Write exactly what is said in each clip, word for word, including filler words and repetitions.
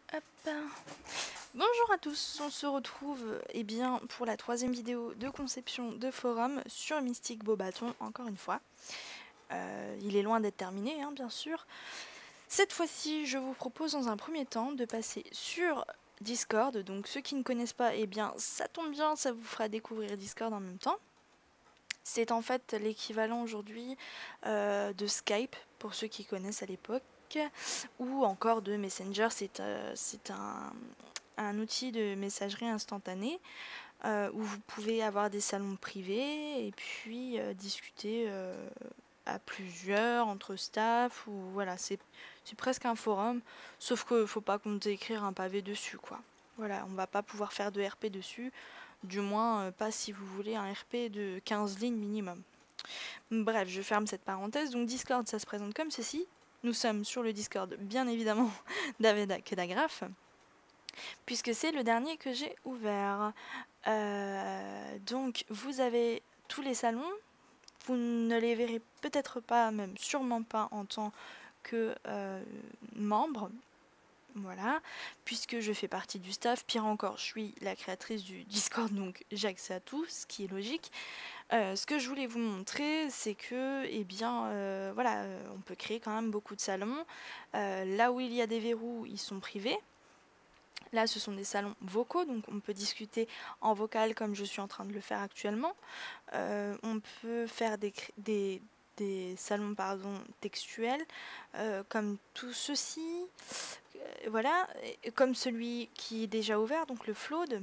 Hop. Bonjour à tous, on se retrouve eh bien, pour la troisième vidéo de conception de forum sur Mystic Beauxbatons, encore une fois. Euh, il est loin d'être terminé, hein, bien sûr. Cette fois-ci, je vous propose dans un premier temps de passer sur Discord. Donc ceux qui ne connaissent pas, eh bien, ça tombe bien, ça vous fera découvrir Discord en même temps. C'est en fait l'équivalent aujourd'hui euh, de Skype, pour ceux qui connaissent à l'époque, ou encore de Messenger. C'est euh, un, un outil de messagerie instantanée euh, où vous pouvez avoir des salons privés et puis euh, discuter euh, à plusieurs, entre staff, ou voilà, c'est presque un forum, sauf qu'il ne faut pas compter écrire un pavé dessus, quoi. Voilà, on va pas pouvoir faire de R P dessus, du moins euh, pas si vous voulez un R P de quinze lignes minimum. Bref, je ferme cette parenthèse. Donc Discord, ça se présente comme ceci. Nous sommes sur le Discord, bien évidemment, d'Aveda Kedagraph, puisque c'est le dernier que j'ai ouvert. Euh, donc vous avez tous les salons. Vous ne les verrez peut-être pas, même sûrement pas en tant que euh, membre. Voilà, puisque je fais partie du staff, pire encore, je suis la créatrice du Discord, donc j'ai accès à tout, ce qui est logique. Euh, ce que je voulais vous montrer, c'est que, eh bien, euh, voilà, euh, on peut créer quand même beaucoup de salons. Euh, là où il y a des verrous, ils sont privés. Là, ce sont des salons vocaux, donc on peut discuter en vocal comme je suis en train de le faire actuellement. Euh, on peut faire des, des, des salons pardon, textuels, euh, comme tout ceci. Voilà, comme celui qui est déjà ouvert, donc le Flood.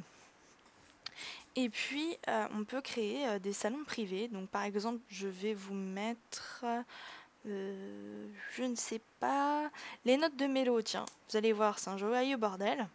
Et puis, euh, on peut créer euh, des salons privés. Donc, par exemple, je vais vous mettre, euh, je ne sais pas, les notes de mélo, tiens. Vous allez voir, c'est un joyeux bordel.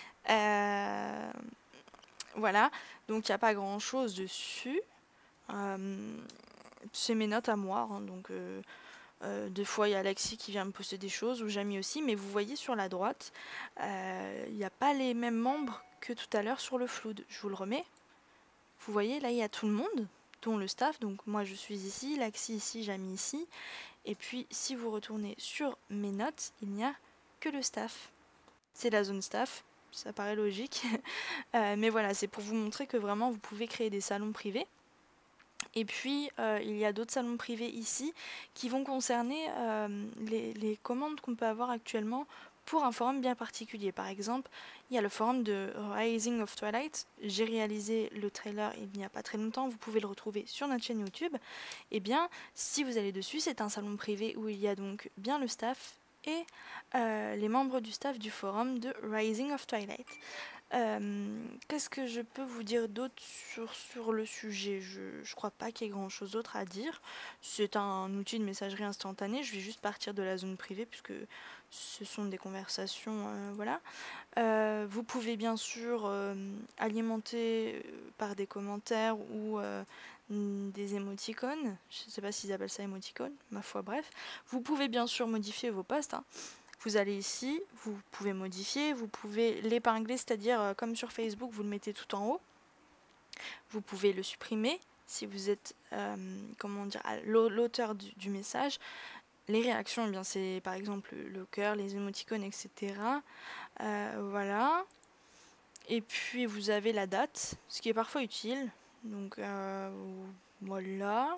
Euh, voilà, donc il n'y a pas grand-chose dessus. Euh, c'est mes notes à moi, hein, donc... Euh, Euh, des fois, il y a Alexis qui vient me poster des choses, ou Jamie aussi, mais vous voyez sur la droite, euh, il n'y a pas les mêmes membres que tout à l'heure sur le Flood. Je vous le remets. Vous voyez, là, il y a tout le monde, dont le staff. Donc, moi, je suis ici, Alexis ici, Jamie ici. Et puis, si vous retournez sur mes notes, il n'y a que le staff. C'est la zone staff, ça paraît logique. euh, mais voilà, c'est pour vous montrer que vraiment, vous pouvez créer des salons privés. Et puis, euh, il y a d'autres salons privés ici qui vont concerner euh, les, les commandes qu'on peut avoir actuellement pour un forum bien particulier. Par exemple, il y a le forum de Rising of Twilight. J'ai réalisé le trailer il n'y a pas très longtemps. Vous pouvez le retrouver sur notre chaîne YouTube. Et bien, si vous allez dessus, c'est un salon privé où il y a donc bien le staff et euh, les membres du staff du forum de Rising of Twilight. Euh, Qu'est-ce que je peux vous dire d'autre sur, sur le sujet? Je ne crois pas qu'il y ait grand chose d'autre à dire. C'est un outil de messagerie instantanée. Je vais juste partir de la zone privée puisque ce sont des conversations. Euh, voilà. Euh, vous pouvez bien sûr euh, alimenter par des commentaires ou euh, des émoticônes. Je ne sais pas s'ils appellent ça émoticônes, ma foi, bref. Vous pouvez bien sûr modifier vos posts. Hein. Vous allez ici, vous pouvez modifier, vous pouvez l'épingler, c'est-à-dire euh, comme sur Facebook, vous le mettez tout en haut. Vous pouvez le supprimer si vous êtes euh, comment dire, l'auteur du, du message. Les réactions, eh bien c'est par exemple le cœur, les émoticônes, et cetera. Euh, voilà. Et puis vous avez la date, ce qui est parfois utile. Donc euh, voilà.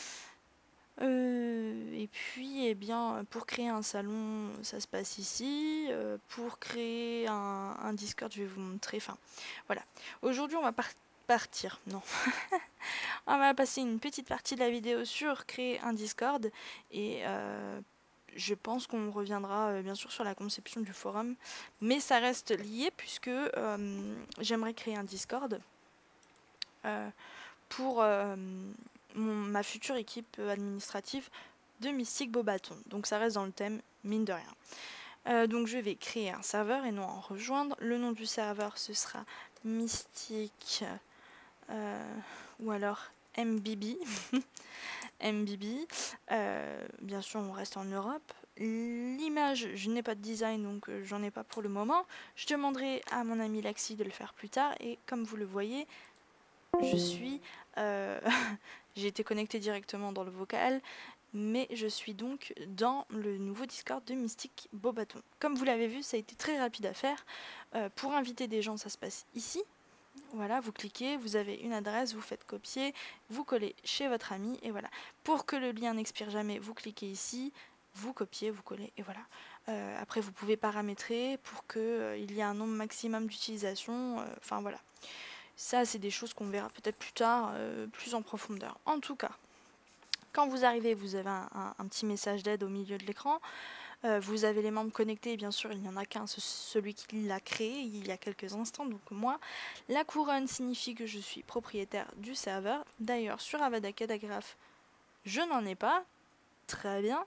Euh, et puis, eh bien, pour créer un salon, ça se passe ici. Euh, pour créer un, un Discord, je vais vous montrer. Enfin, voilà. Aujourd'hui, on va par partir. Non. On va passer une petite partie de la vidéo sur créer un Discord. Et euh, je pense qu'on reviendra euh, bien sûr sur la conception du forum. Mais ça reste lié puisque euh, j'aimerais créer un Discord euh, pour... Euh, Mon, ma future équipe administrative de Mystic Beauxbatons. Donc ça reste dans le thème, mine de rien. Euh, donc je vais créer un serveur et non en rejoindre. Le nom du serveur, ce sera Mystic euh, ou alors M B B. M B B. Euh, bien sûr, on reste en Europe. L'image, je n'ai pas de design, donc euh, j'en ai pas pour le moment. Je demanderai à mon ami Laxi de le faire plus tard. Et comme vous le voyez, je suis... Euh, j'ai été connectée directement dans le vocal, mais je suis donc dans le nouveau Discord de Mystic Beauxbatons. Comme vous l'avez vu, ça a été très rapide à faire. Euh, pour inviter des gens, ça se passe ici. Voilà, vous cliquez, vous avez une adresse, vous faites copier, vous collez chez votre ami, et voilà. Pour que le lien n'expire jamais, vous cliquez ici, vous copiez, vous collez, et voilà. Euh, après, vous pouvez paramétrer pour qu'il euh, y ait un nombre maximum d'utilisation, euh, enfin voilà. Ça, c'est des choses qu'on verra peut-être plus tard, euh, plus en profondeur. En tout cas, quand vous arrivez, vous avez un, un, un petit message d'aide au milieu de l'écran. Euh, vous avez les membres connectés, et bien sûr, il n'y en a qu'un, celui qui l'a créé il y a quelques instants, donc moi. La couronne signifie que je suis propriétaire du serveur. D'ailleurs, sur Avada Kedavra, je n'en ai pas. Très bien.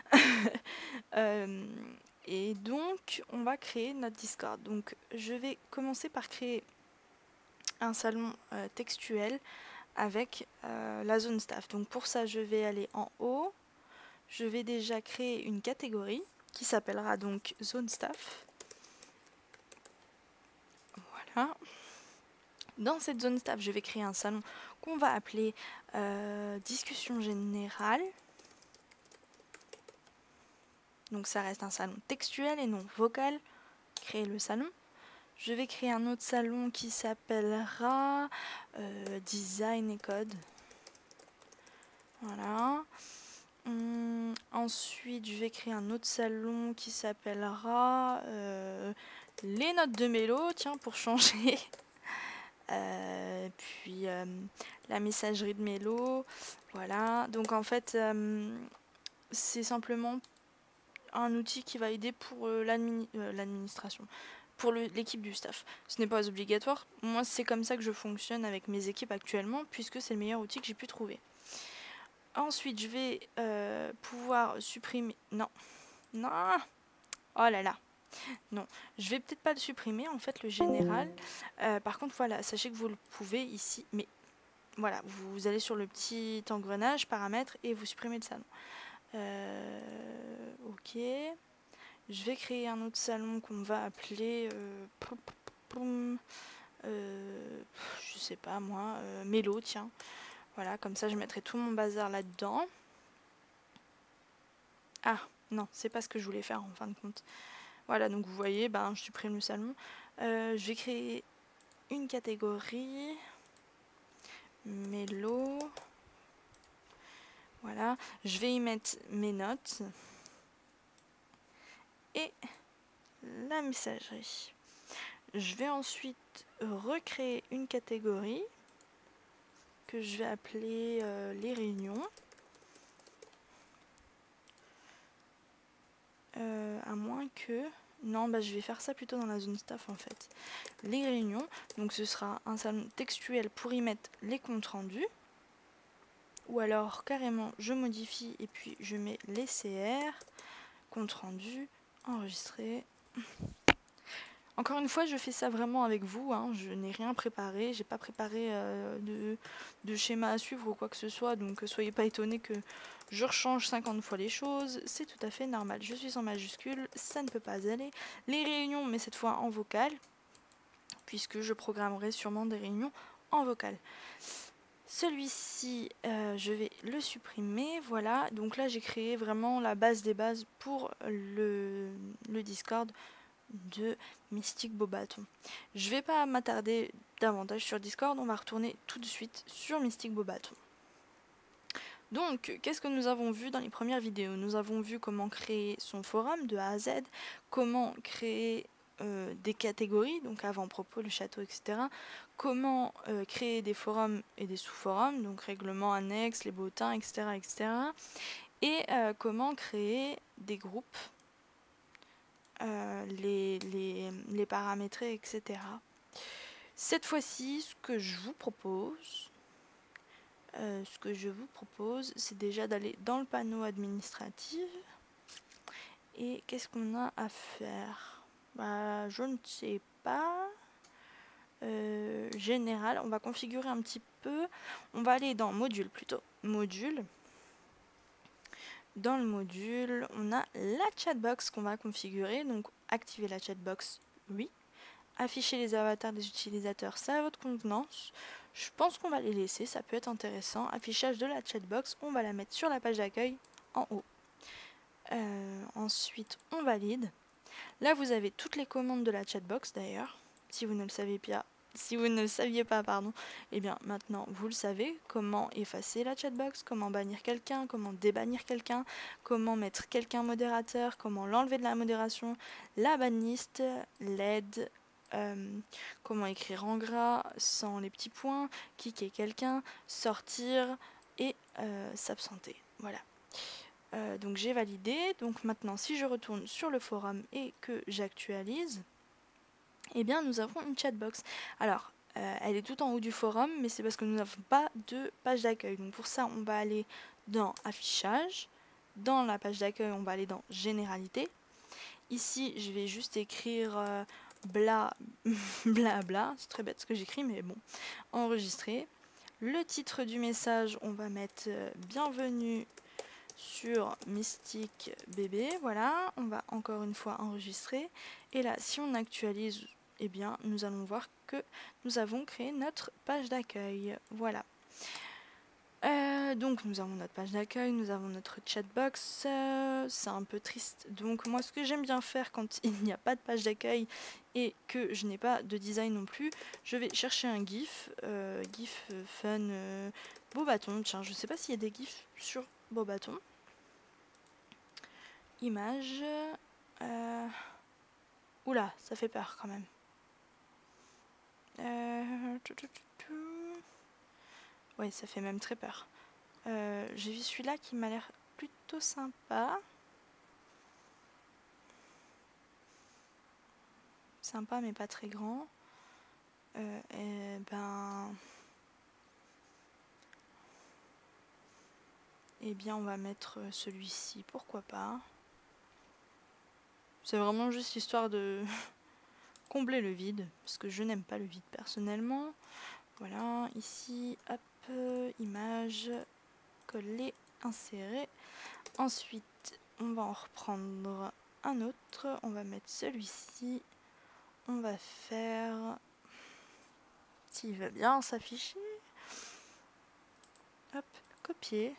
euh, et donc, on va créer notre Discord. Donc, je vais commencer par créer un salon euh, textuel avec euh, la zone staff. Donc, pour ça, je vais aller en haut. Je vais déjà créer une catégorie qui s'appellera donc zone staff. Voilà. Dans cette zone staff, je vais créer un salon qu'on va appeler euh, discussion générale. Donc ça reste un salon textuel et non vocal. Créer le salon. Je vais créer un autre salon qui s'appellera euh, design et code. Voilà. Hum, ensuite, je vais créer un autre salon qui s'appellera euh, les notes de mélo, tiens, pour changer. euh, puis euh, la messagerie de mélo. Voilà. Donc en fait, euh, c'est simplement un outil qui va aider pour euh, l'admini euh, l'administration, pour l'équipe du staff. Ce n'est pas obligatoire. Moi, c'est comme ça que je fonctionne avec mes équipes actuellement, puisque c'est le meilleur outil que j'ai pu trouver. Ensuite, je vais euh, pouvoir supprimer... Non. Non. Oh là là. Non. Je vais peut-être pas le supprimer, en fait, le général. Euh, par contre, voilà, sachez que vous le pouvez ici. Mais voilà, vous allez sur le petit engrenage, paramètres, et vous supprimez le salon. Euh, ok. Je vais créer un autre salon qu'on va appeler... Euh, euh, je sais pas, moi. Euh, Mélo, tiens. Voilà, comme ça, je mettrai tout mon bazar là-dedans. Ah, non, c'est pas ce que je voulais faire en fin de compte. Voilà, donc vous voyez, ben, je supprime le salon. Euh, je vais créer une catégorie. Mélo. Voilà, je vais y mettre mes notes. Et la messagerie. Je vais ensuite recréer une catégorie que je vais appeler euh, les réunions. Euh, à moins que... Non, bah, je vais faire ça plutôt dans la zone staff en fait. Les réunions, donc ce sera un salon textuel pour y mettre les comptes rendus. Ou alors carrément je modifie et puis je mets les C R, compte rendu, enregistré. Encore une fois, je fais ça vraiment avec vous, hein. Je n'ai rien préparé, j'ai pas préparé euh, de, de schéma à suivre ou quoi que ce soit, donc soyez pas étonnés que je rechange cinquante fois les choses, c'est tout à fait normal. Je suis en majuscule, ça ne peut pas aller. Les réunions, mais cette fois en vocal, puisque je programmerai sûrement des réunions en vocal. Celui-ci, euh, je vais le supprimer, voilà. Donc là, j'ai créé vraiment la base des bases pour le, le Discord de Mystic Beauxbatons. Je vais pas m'attarder davantage sur Discord, on va retourner tout de suite sur Mystic Beauxbatons. Donc, qu'est-ce que nous avons vu dans les premières vidéos? Nous avons vu comment créer son forum de A à Z, comment créer euh, des catégories, donc avant-propos, le château, et cetera. Comment euh, créer des forums et des sous-forums, donc règlements annexes, les bottins, et cetera, et cetera. Et euh, comment créer des groupes, Euh, les, les, les paramétrer, et cetera. Cette fois-ci, ce que je vous propose, euh, ce que je vous propose, c'est déjà d'aller dans le panneau administratif. Et qu'est-ce qu'on a à faire? Bah, je ne sais pas. Euh, général, on va configurer un petit peu. On va aller dans module plutôt. Module. Dans le module, on a la chatbox qu'on va configurer. Donc, activer la chatbox, oui. Afficher les avatars des utilisateurs, c'est à votre convenance. Je pense qu'on va les laisser, ça peut être intéressant. Affichage de la chatbox, on va la mettre sur la page d'accueil en haut. Euh, ensuite, on valide. Là, vous avez toutes les commandes de la chatbox d'ailleurs. Si vous ne le saviez pas, si vous ne le saviez pas, pardon, et eh bien maintenant vous le savez. Comment effacer la chatbox, comment bannir quelqu'un, comment débannir quelqu'un, comment mettre quelqu'un modérateur, comment l'enlever de la modération, la banlist, l'aide, euh, comment écrire en gras sans les petits points, kicker quelqu'un, sortir et euh, s'absenter. Voilà. Euh, donc j'ai validé. Donc maintenant, si je retourne sur le forum et que j'actualise, eh bien nous avons une chatbox. Alors, euh, elle est tout en haut du forum, mais c'est parce que nous n'avons pas de page d'accueil. Donc pour ça, on va aller dans affichage. Dans la page d'accueil, on va aller dans généralité. Ici, je vais juste écrire euh, bla bla bla. C'est très bête ce que j'écris, mais bon. Enregistrer. Le titre du message, on va mettre euh, bienvenue sur Mystic Bébé. Voilà, on va encore une fois enregistrer. Et là, si on actualise, eh bien, nous allons voir que nous avons créé notre page d'accueil. Voilà. Euh, donc, nous avons notre page d'accueil, nous avons notre chatbox. Euh, c'est un peu triste. Donc, moi, ce que j'aime bien faire quand il n'y a pas de page d'accueil et que je n'ai pas de design non plus, je vais chercher un GIF. Euh, GIF euh, fun euh, Beauxbatons. Tiens, je sais pas s'il y a des GIFs sur Beauxbatons. Image. Euh... Oula, ça fait peur quand même. Euh... Ouais, ça fait même très peur. Euh, J'ai vu celui-là qui m'a l'air plutôt sympa. Sympa mais pas très grand. Euh, et ben... Eh bien, on va mettre celui-ci, pourquoi pas. C'est vraiment juste histoire de combler le vide, parce que je n'aime pas le vide personnellement. Voilà, ici, hop, image, coller, insérer. Ensuite, on va en reprendre un autre. On va mettre celui-ci. On va faire... S'il va bien s'afficher. Hop, copier.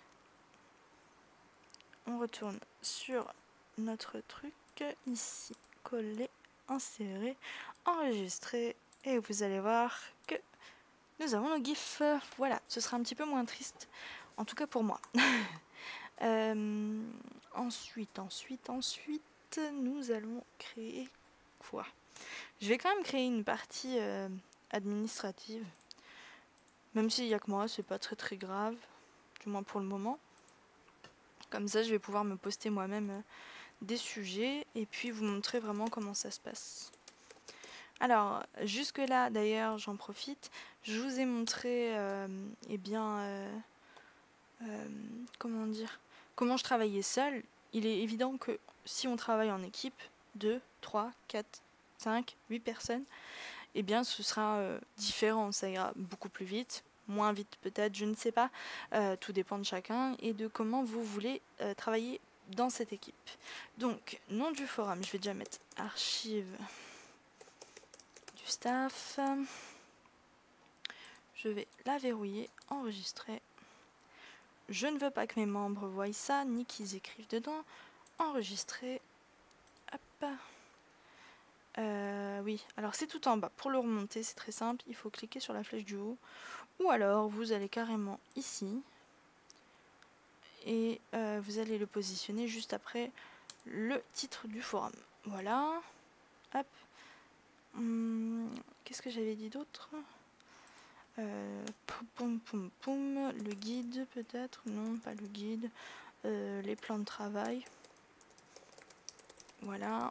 On retourne sur notre truc. Ici, coller, insérer, enregistrer. Et vous allez voir que nous avons le GIF. Voilà, ce sera un petit peu moins triste. En tout cas pour moi. euh, ensuite, ensuite, ensuite, nous allons créer quoi? Je vais quand même créer une partie euh, administrative. Même s'il n'y a que moi, c'est pas très très grave. Du moins pour le moment. Comme ça, je vais pouvoir me poster moi-même euh, des sujets et puis vous montrer vraiment comment ça se passe. Alors, jusque là, d'ailleurs, j'en profite. Je vous ai montré, euh, eh bien, euh, euh, comment dire, comment je travaillais seule. Il est évident que si on travaille en équipe, deux, trois, quatre, cinq, huit personnes, eh bien, ce sera euh, différent. Ça ira beaucoup plus vite, moins vite peut-être, je ne sais pas. Euh, tout dépend de chacun et de comment vous voulez euh, travailler dans cette équipe. Donc, nom du forum, je vais déjà mettre archive du staff. Je vais la verrouiller, enregistrer. Je ne veux pas que mes membres voient ça, ni qu'ils écrivent dedans. Enregistrer. Hop. Euh, oui, alors c'est tout en bas. Pour le remonter, c'est très simple. Il faut cliquer sur la flèche du haut. Ou alors, vous allez carrément ici. Et euh, vous allez le positionner juste après le titre du forum. Voilà. Hop. Hum, Qu'est-ce que j'avais dit d'autre? euh, poum, poum, poum. Le guide peut-être? Non, pas le guide. Euh, les plans de travail. Voilà.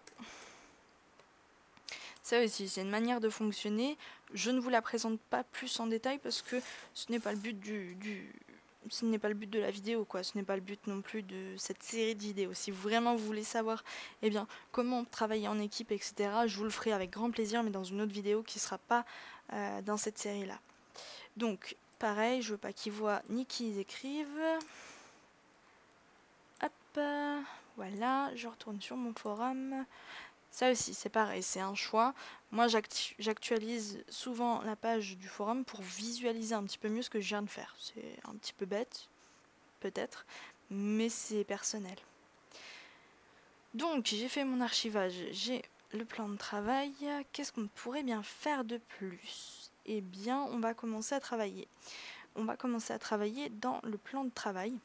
Ça aussi, c'est une manière de fonctionner. Je ne vous la présente pas plus en détail parce que ce n'est pas le but du... du ce n'est pas le but de la vidéo, quoi. Ce n'est pas le but non plus de cette série de vidéos. Si vraiment vous voulez savoir eh bien, comment travailler en équipe, et cetera, je vous le ferai avec grand plaisir, mais dans une autre vidéo qui ne sera pas euh, dans cette série-là. Donc, pareil, je veux pas qu'ils voient ni qu'ils écrivent. Hop, voilà, je retourne sur mon forum. Ça aussi, c'est pareil, c'est un choix. Moi, j'actualise souvent la page du forum pour visualiser un petit peu mieux ce que je viens de faire. C'est un petit peu bête, peut-être, mais c'est personnel. Donc j'ai fait mon archivage, j'ai le plan de travail. Qu'est-ce qu'on pourrait bien faire de plus? Eh bien, on va commencer à travailler. On va commencer à travailler dans le plan de travail.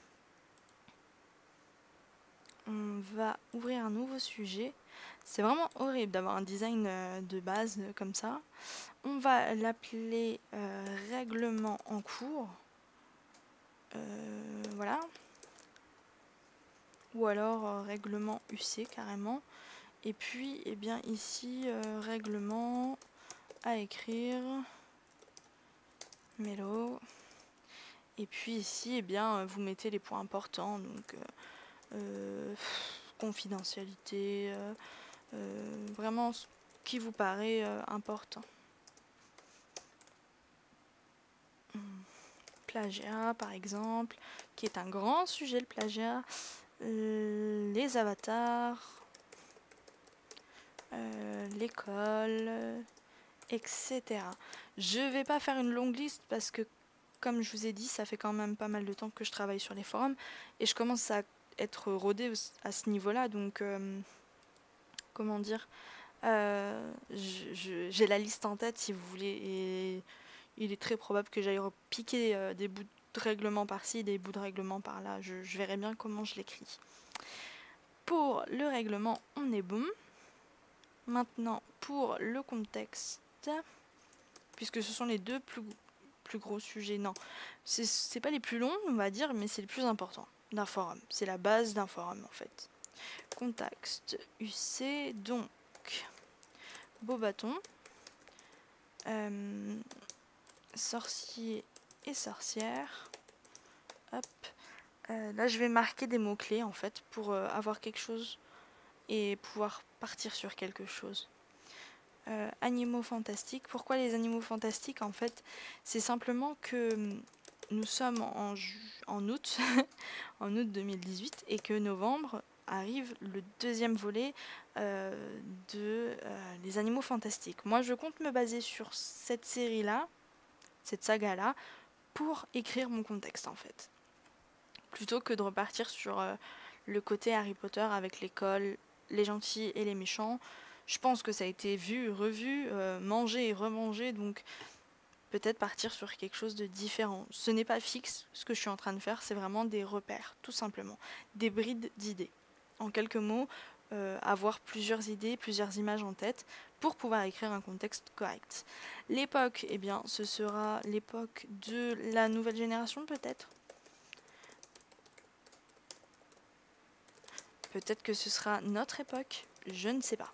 On va ouvrir un nouveau sujet. C'est vraiment horrible d'avoir un design de base comme ça. On va l'appeler euh, règlement en cours. Euh, voilà. Ou alors euh, règlement U C carrément. Et puis, eh bien ici, euh, règlement à écrire. Mélo. Et puis ici, eh bien, vous mettez les points importants. Donc, euh, euh, confidentialité, euh, euh, vraiment ce qui vous paraît euh, important. Plagiat, par exemple, qui est un grand sujet, le plagiat. Euh, les avatars, euh, l'école, et cetera. Je vais pas faire une longue liste parce que, comme je vous ai dit, ça fait quand même pas mal de temps que je travaille sur les forums et je commence à être rodée à ce niveau-là. Donc, euh, comment dire, euh, j'ai la liste en tête si vous voulez et il est très probable que j'aille repiquer euh, des bouts de règlement par-ci, des bouts de règlement par-là. Je, je verrai bien comment je l'écris. Pour le règlement, on est bon. Maintenant, pour le contexte, puisque ce sont les deux plus, plus gros sujets, non, c'est pas les plus longs, on va dire, mais c'est le plus important d'un forum. C'est la base d'un forum, en fait. Contexte U C, donc, Beauxbatons, euh, sorcier et sorcière. Hop. Euh, là, je vais marquer des mots-clés, en fait, pour euh, avoir quelque chose et pouvoir partir sur quelque chose. Euh, animaux fantastiques. Pourquoi les animaux fantastiques? En fait, c'est simplement que nous sommes en, en août, en août deux mille dix-huit, et que novembre arrive le deuxième volet euh, de euh, les animaux fantastiques. Moi, je compte me baser sur cette série-là, cette saga-là, pour écrire mon contexte, en fait. Plutôt que de repartir sur euh, le côté Harry Potter avec l'école, les gentils et les méchants. Je pense que ça a été vu, revu, euh, mangé et remangé, donc peut-être partir sur quelque chose de différent. Ce n'est pas fixe, ce que je suis en train de faire, c'est vraiment des repères, tout simplement. Des brides d'idées. En quelques mots, euh, avoir plusieurs idées, plusieurs images en tête pour pouvoir écrire un contexte correct. L'époque, eh bien, ce sera l'époque de la nouvelle génération, peut-être. Peut-être que ce sera notre époque, je ne sais pas.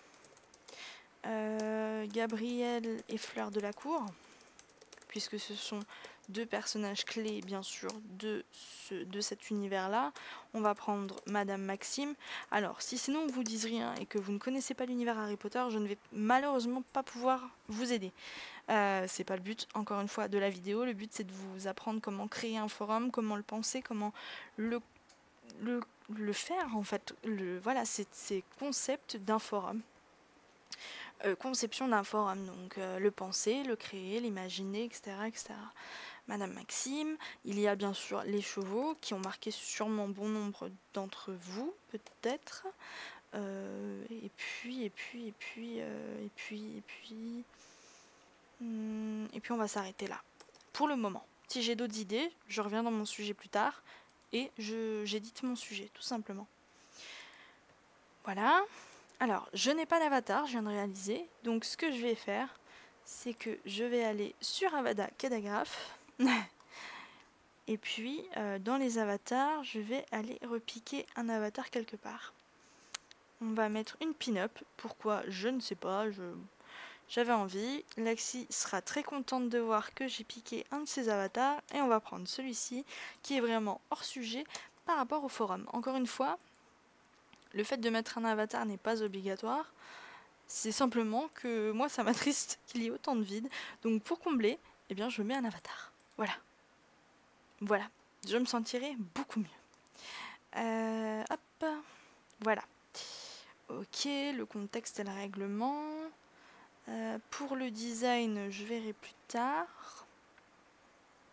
Euh, Gabriel et Fleur de la Cour, puisque ce sont deux personnages clés, bien sûr, de, ce, de cet univers-là. On va prendre Madame Maxime. Alors, si sinon vous disent rien et que vous ne connaissez pas l'univers Harry Potter, je ne vais malheureusement pas pouvoir vous aider. Euh, c'est pas le but, encore une fois, de la vidéo. Le but, c'est de vous apprendre comment créer un forum, comment le penser, comment le, le, le faire, en fait. Le, voilà, c'est ces concepts d'un forum. Euh, conception d'un forum, donc euh, le penser, le créer, l'imaginer, et cetera, et cetera. Madame Maxime, il y a bien sûr les chevaux qui ont marqué sûrement bon nombre d'entre vous, peut-être. Euh, et puis, et puis, et puis, euh, et puis, et puis, hum, et puis on va s'arrêter là. Pour le moment. Si j'ai d'autres idées, je reviens dans mon sujet plus tard et j'édite mon sujet, tout simplement. Voilà. Alors, je n'ai pas d'avatar, je viens de réaliser. Donc, ce que je vais faire, c'est que je vais aller sur Avada Kedavra. Et puis, euh, dans les avatars, je vais aller repiquer un avatar quelque part. On va mettre une pin-up. Pourquoi? Je ne sais pas. Je... J'avais envie. Laxi sera très contente de voir que j'ai piqué un de ses avatars. Et on va prendre celui-ci, qui est vraiment hors sujet par rapport au forum. Encore une fois, le fait de mettre un avatar n'est pas obligatoire. C'est simplement que moi, ça m'attriste qu'il y ait autant de vide. Donc pour combler, eh bien, je mets un avatar. Voilà. Voilà. Je me sentirai beaucoup mieux. Euh, hop. Voilà. Ok, le contexte et le règlement. Euh, pour le design, je verrai plus tard.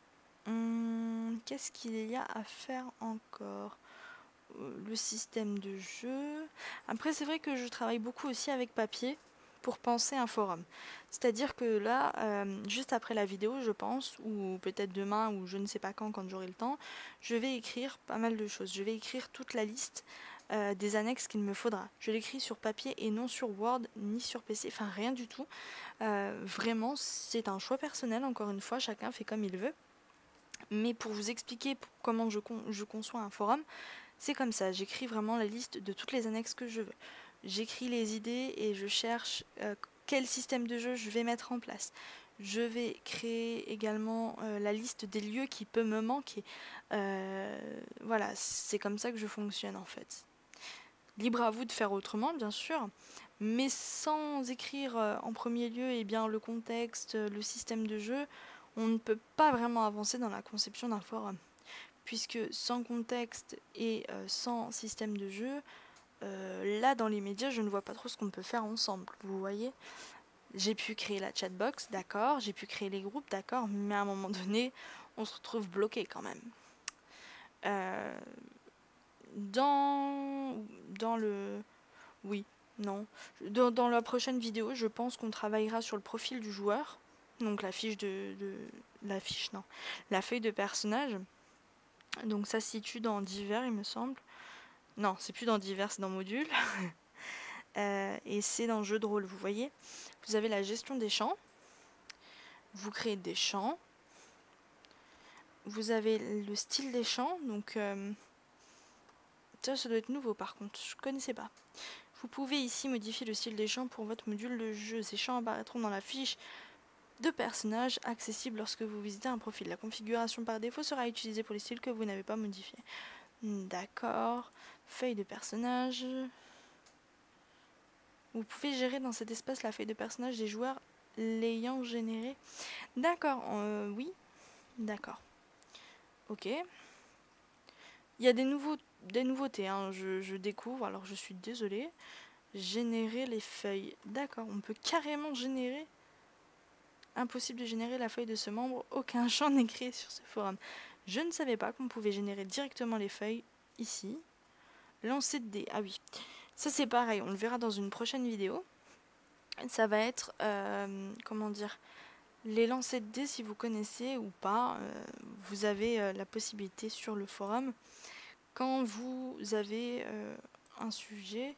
Hum, Qu'est-ce qu'il y a à faire encore? Euh, Le système de jeu. Après, c'est vrai que je travaille beaucoup aussi avec papier pour penser un forum. C'est-à-dire que là, euh, juste après la vidéo, je pense, ou peut-être demain, ou je ne sais pas quand, quand j'aurai le temps, je vais écrire pas mal de choses. Je vais écrire toute la liste euh, des annexes qu'il me faudra. Je l'écris sur papier et non sur Word, ni sur P C, enfin rien du tout. Euh, vraiment, c'est un choix personnel, encore une fois, chacun fait comme il veut. Mais pour vous expliquer comment je, con je conçois un forum, c'est comme ça, j'écris vraiment la liste de toutes les annexes que je veux. J'écris les idées et je cherche euh, quel système de jeu je vais mettre en place. Je vais créer également euh, la liste des lieux qui peut me manquer. Euh, voilà, c'est comme ça que je fonctionne en fait. Libre à vous de faire autrement, bien sûr, mais sans écrire euh, en premier lieu eh bien, le contexte, le système de jeu, on ne peut pas vraiment avancer dans la conception d'un forum. Puisque sans contexte et euh, sans système de jeu, euh, là dans les médias je ne vois pas trop ce qu'on peut faire ensemble, vous voyez. J'ai pu créer la chatbox, d'accord, j'ai pu créer les groupes, d'accord, mais à un moment donné, on se retrouve bloqué quand même. Euh, dans, dans le... Oui, non. Dans, dans la prochaine vidéo, je pense qu'on travaillera sur le profil du joueur, donc la fiche de... de la fiche, non. La feuille de personnage. Donc ça se situe dans divers, il me semble. Non, c'est plus dans divers, c'est dans module. euh, et c'est dans jeu de rôle, vous voyez. Vous avez la gestion des champs. Vous créez des champs. Vous avez le style des champs. Donc euh, ça, ça doit être nouveau par contre. Je connaissais pas. Vous pouvez ici modifier le style des champs pour votre module de jeu. Ces champs apparaîtront dans la fiche de personnages accessible lorsque vous visitez un profil. La configuration par défaut sera utilisée pour les styles que vous n'avez pas modifiés. D'accord. Feuille de personnage. Vous pouvez gérer dans cet espace la feuille de personnage des joueurs l'ayant généré. D'accord, euh, oui. D'accord. Ok. Il y a des, nouveaux, des nouveautés, hein. je, je découvre, alors je suis désolée. Générer les feuilles. D'accord, on peut carrément générer. Impossible de générer la feuille de ce membre. Aucun champ n'est créé sur ce forum. Je ne savais pas qu'on pouvait générer directement les feuilles ici. Lancer de dés. Ah oui. Ça c'est pareil, on le verra dans une prochaine vidéo. Ça va être, euh, comment dire, les lancers de dés, si vous connaissez ou pas, euh, vous avez euh, la possibilité sur le forum, quand vous avez euh, un sujet,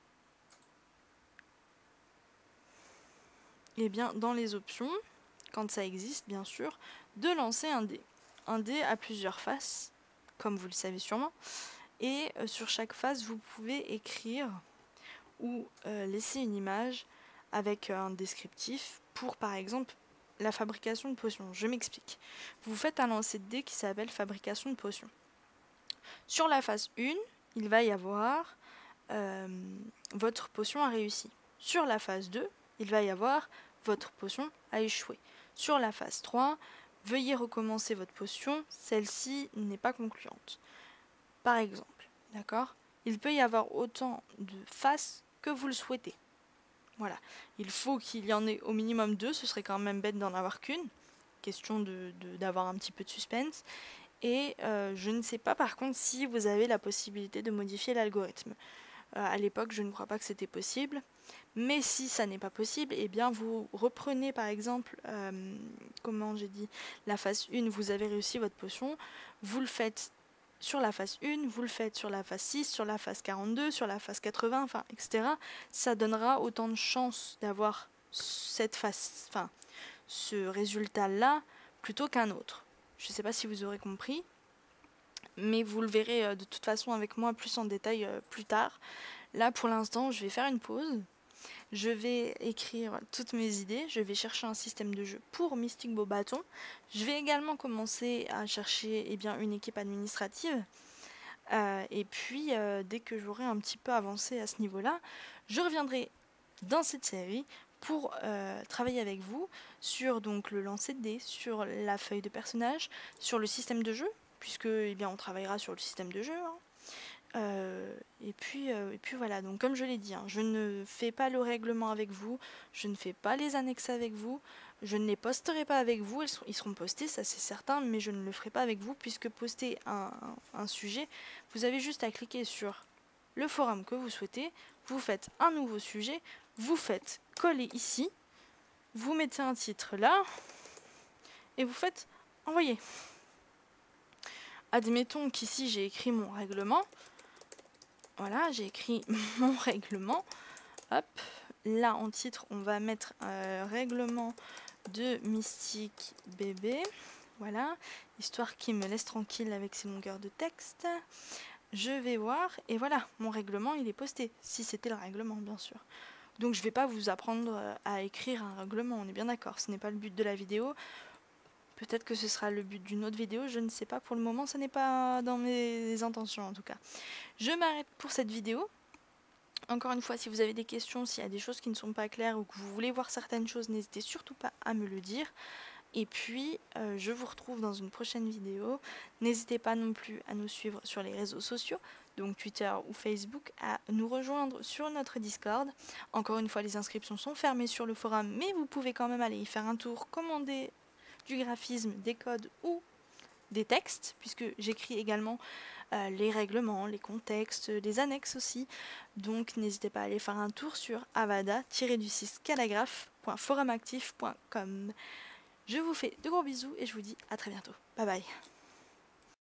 et bien dans les options, quand ça existe bien sûr, de lancer un dé. Un dé a plusieurs faces, comme vous le savez sûrement, et euh, sur chaque face vous pouvez écrire ou euh, laisser une image avec un descriptif pour par exemple la fabrication de potions. Je m'explique. Vous faites un lancer de dés qui s'appelle fabrication de potions. Sur la phase un, il va y avoir euh, votre potion a réussi. Sur la phase deux, il va y avoir votre potion a échoué. Sur la phase trois, veuillez recommencer votre potion, celle-ci n'est pas concluante. Par exemple, d'accord ? Il peut y avoir autant de phases que vous le souhaitez. Voilà, il faut qu'il y en ait au minimum deux, ce serait quand même bête d'en avoir qu'une. Question de, de, d'avoir un petit peu de suspense. Et euh, je ne sais pas par contre si vous avez la possibilité de modifier l'algorithme. Euh, à l'époque, je ne crois pas que c'était possible. Mais si ça n'est pas possible, eh bien vous reprenez par exemple, euh, comment j'ai dit, la phase un, vous avez réussi votre potion, vous le faites sur la phase un, vous le faites sur la phase six, sur la phase quarante-deux, sur la phase quatre-vingts, enfin, et cetera. Ça donnera autant de chances d'avoir cette phase, enfin, ce résultat-là plutôt qu'un autre. Je ne sais pas si vous aurez compris, mais vous le verrez euh, de toute façon avec moi plus en détail euh, plus tard. Là, pour l'instant, je vais faire une pause. Je vais écrire toutes mes idées, je vais chercher un système de jeu pour Mystic Beauxbatons. Je vais également commencer à chercher eh bien, une équipe administrative. Euh, et puis, euh, dès que j'aurai un petit peu avancé à ce niveau-là, je reviendrai dans cette série pour euh, travailler avec vous sur donc, le lancer de dés, sur la feuille de personnage, sur le système de jeu, puisque eh bien, on travaillera sur le système de jeu, hein. Euh, et, puis, euh, et puis voilà, donc comme je l'ai dit, hein, je ne fais pas le règlement avec vous, je ne fais pas les annexes avec vous, je ne les posterai pas avec vous, ils seront, ils seront postés, ça c'est certain, mais je ne le ferai pas avec vous, puisque poster un, un, un sujet, vous avez juste à cliquer sur le forum que vous souhaitez, vous faites un nouveau sujet, vous faites coller ici, vous mettez un titre là, et vous faites envoyer. Admettons qu'ici j'ai écrit mon règlement. Voilà, j'ai écrit mon règlement. Hop, là en titre, on va mettre euh, règlement de Mystique Bébé. Voilà, histoire qu'il me laisse tranquille avec ses longueurs de texte. Je vais voir, et voilà, mon règlement il est posté, si c'était le règlement bien sûr. Donc je ne vais pas vous apprendre à écrire un règlement, on est bien d'accord, ce n'est pas le but de la vidéo. Peut-être que ce sera le but d'une autre vidéo, je ne sais pas, pour le moment ça n'est pas dans mes intentions en tout cas. Je m'arrête pour cette vidéo. Encore une fois, si vous avez des questions, s'il y a des choses qui ne sont pas claires ou que vous voulez voir certaines choses, n'hésitez surtout pas à me le dire. Et puis, euh, je vous retrouve dans une prochaine vidéo. N'hésitez pas non plus à nous suivre sur les réseaux sociaux, donc Twitter ou Facebook, à nous rejoindre sur notre Discord. Encore une fois, les inscriptions sont fermées sur le forum, mais vous pouvez quand même aller y faire un tour, commander du graphisme, des codes ou des textes, puisque j'écris également euh, les règlements, les contextes, les annexes aussi. Donc n'hésitez pas à aller faire un tour sur avada tiret du six calagraphe point forumactif point com. Je vous fais de gros bisous et je vous dis à très bientôt. Bye bye.